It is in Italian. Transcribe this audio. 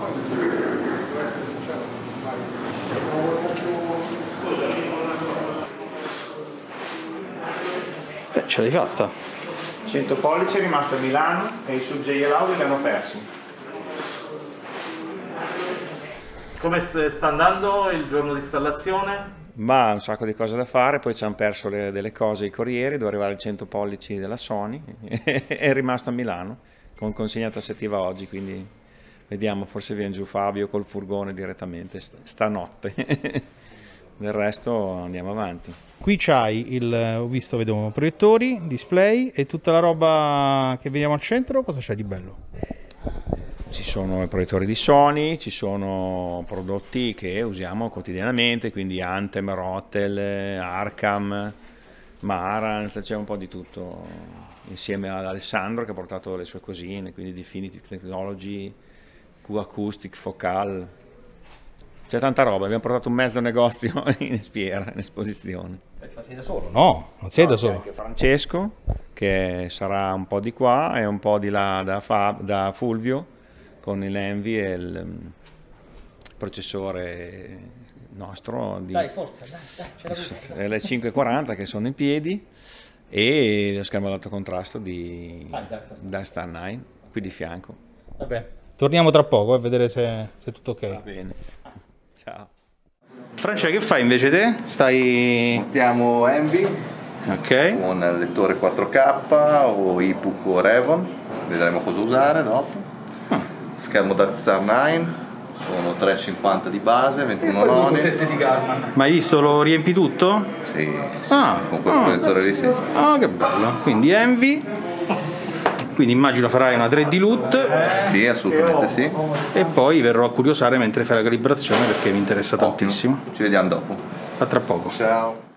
Ce l'hai fatta. 100 pollici è rimasto a Milano e i sub J-Laudi li hanno persi. Come sta andando il giorno di installazione? Ma un sacco di cose da fare, poi ci hanno perso delle cose i corrieri, doveva arrivare il 100 pollici della Sony e è rimasto a Milano con consegna tassativa oggi, quindi vediamo, forse viene giù Fabio col furgone direttamente stanotte. Del resto andiamo avanti. Qui c'hai ho visto, vedo proiettori, display e tutta la roba che vediamo al centro. Cosa c'è di bello? Ci sono i proiettori di Sony, ci sono prodotti che usiamo quotidianamente, quindi Anthem, Rotel, Arkham, Marantz, c'è un po' di tutto, insieme ad Alessandro che ha portato le sue cosine, quindi Definitive Technology, Q-Acoustic, Focal, c'è tanta roba, abbiamo portato un mezzo negozio in fiera, in esposizione. Ma sei da solo? No, non sei da solo. C'è anche Francesco che sarà un po' di qua e un po' di là da Fulvio, con l'Envy e il processore nostro di Forza, dai, le 540 che sono in piedi e lo schermo ad alto contrasto di Star 9 qui di fianco. Vabbè, torniamo tra poco a vedere se è tutto ok. Va bene, ciao. Francia, che fai invece te? Montiamo Envy con lettore 4K o EPUB o Revon, vedremo cosa usare dopo. Schermo da Star 9, sono 3,50 di base, 21 noni. Di Garmin. Ma hai visto, lo riempi tutto? Sì, con quel proiettore lì sì. Ah, che bello. Quindi Envy, quindi immagino farai una 3D LUT. Sì, assolutamente sì. E poi verrò a curiosare mentre fai la calibrazione perché mi interessa tantissimo. Ci vediamo dopo. A tra poco. Ciao.